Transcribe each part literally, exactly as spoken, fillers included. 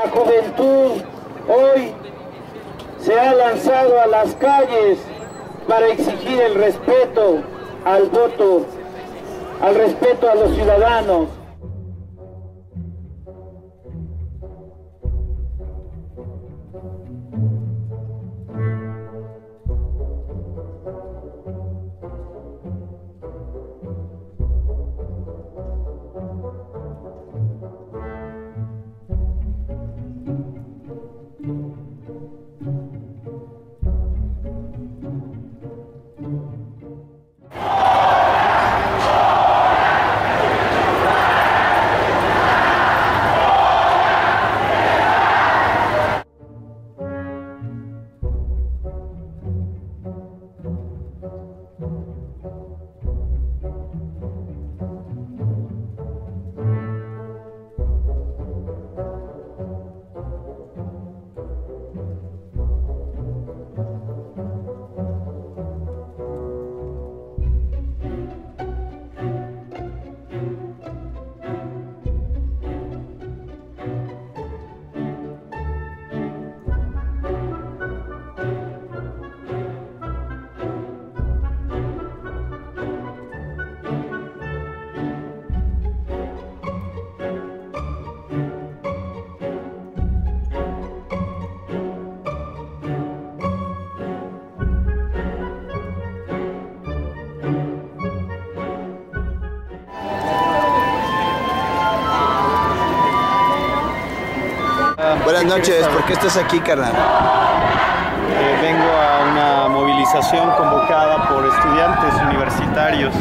La juventud hoy se ha lanzado a las calles para exigir el respeto al voto, al respeto a los ciudadanos. Buenas noches, ¿por qué estás aquí, carnal? Eh, vengo a una movilización convocada por estudiantes universitarios.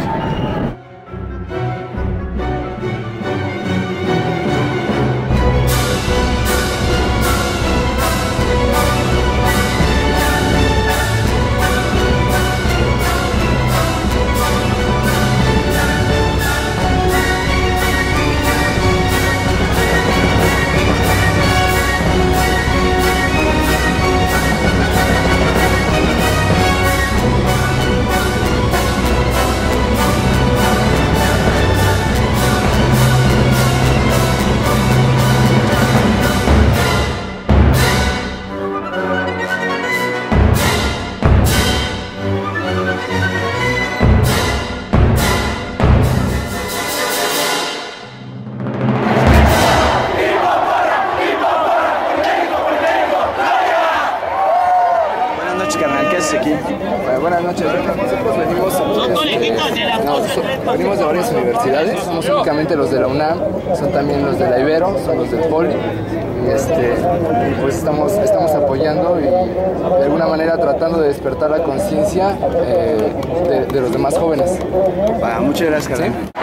Aquí. Bueno, buenas noches. Nosotros venimos, este, no, venimos de varias universidades, somos únicamente los de la UNAM, son también los de la Ibero, son los del Poli, y, este, y pues estamos, estamos apoyando y de alguna manera tratando de despertar la conciencia eh, de, de los demás jóvenes. Bueno, muchas gracias, carnal. ¿Sí?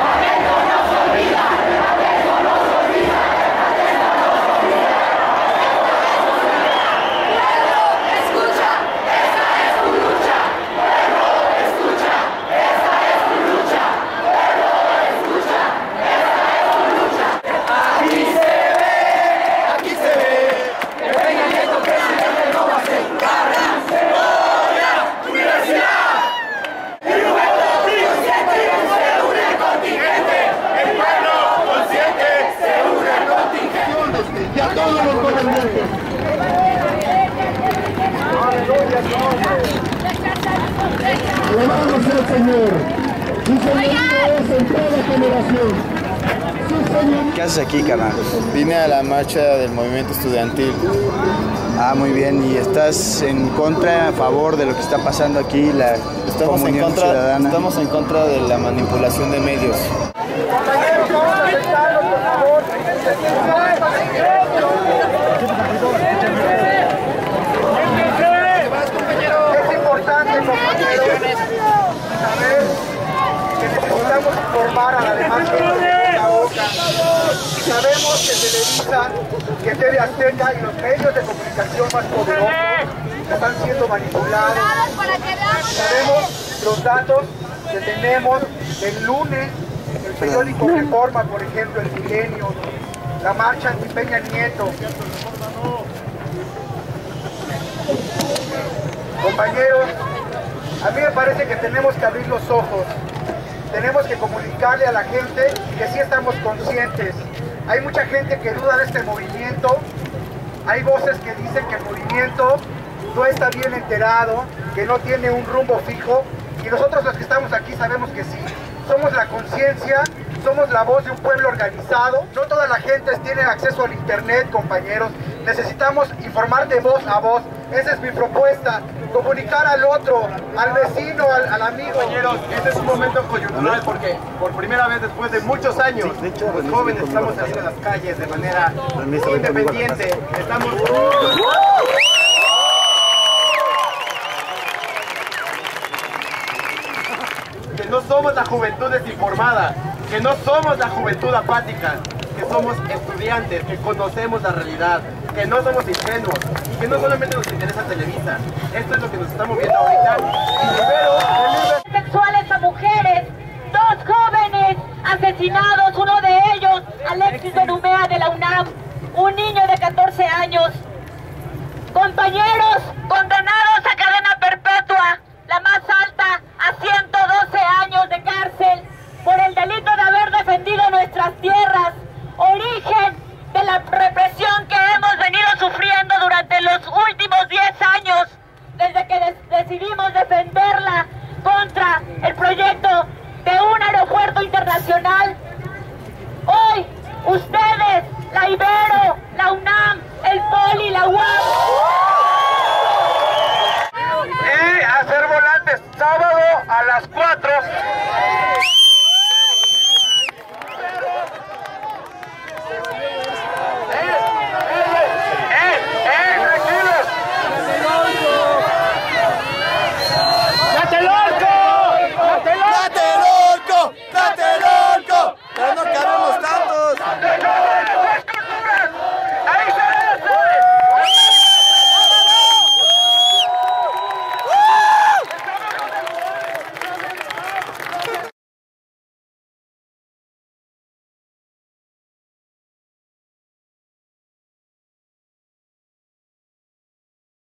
Alabamos al Señor. Su señoría es en toda generación. ¿Qué haces aquí, carnal? Vine a la marcha del movimiento estudiantil. Ah, muy bien. ¿Y estás en contra, a favor de lo que está pasando aquí, la estamos comunión en contra, ciudadana? Estamos en contra de la manipulación de medios. Compañeros, vamos a sentarnos, por favor. Es importante, compañeros, saber que necesitamos informar a la demás gente de la boca. Sabemos que Televisa, que T V Azteca y los medios de comunicación más poderosos están siendo manipulados. Sabemos los datos que tenemos el lunes, el periódico Reforma, por ejemplo, el Milenio, la marcha anti Peña Nieto. Compañeros, a mí me parece que tenemos que abrir los ojos, tenemos que comunicarle a la gente que sí estamos conscientes. Hay mucha gente que duda de este movimiento, Hay voces que dicen que el movimiento no está bien enterado, que no tiene un rumbo fijo, y nosotros los que estamos aquí sabemos que sí. Somos la conciencia, somos la voz de un pueblo organizado. No toda la gente tiene acceso al internet, compañeros. Necesitamos informar de voz a voz. Esa es mi propuesta, comunicar al otro, al vecino, al, al amigo. Compañeros, este es un momento coyuntural porque por primera vez después de muchos años, los jóvenes estamos saliendo a las calles de manera independiente. Estamos... Que no somos la juventud desinformada, que no somos la juventud apática, que somos estudiantes, que conocemos la realidad, que no somos ingenuos y que no solamente nos interesa Televisa. Esto es lo que nos está moviendo ahorita. Y sexuales a mujeres, dos jóvenes asesinados, uno de ellos, Alexis Benumea de la UNAM, un niño de catorce años. Compañeros condenados a cadena perpetua, la más alta a ciento doce años de cárcel por el delito de haber defendido nuestras tierras, origen de la represión que hemos venido sufriendo durante los últimos diez años, desde que des- decidimos defenderla contra el proyecto de un aeropuerto internacional. Hoy, ustedes, la Ibero, la UNAM, el Poli, la U A M, Y hacer volantes sábado a las cuatro.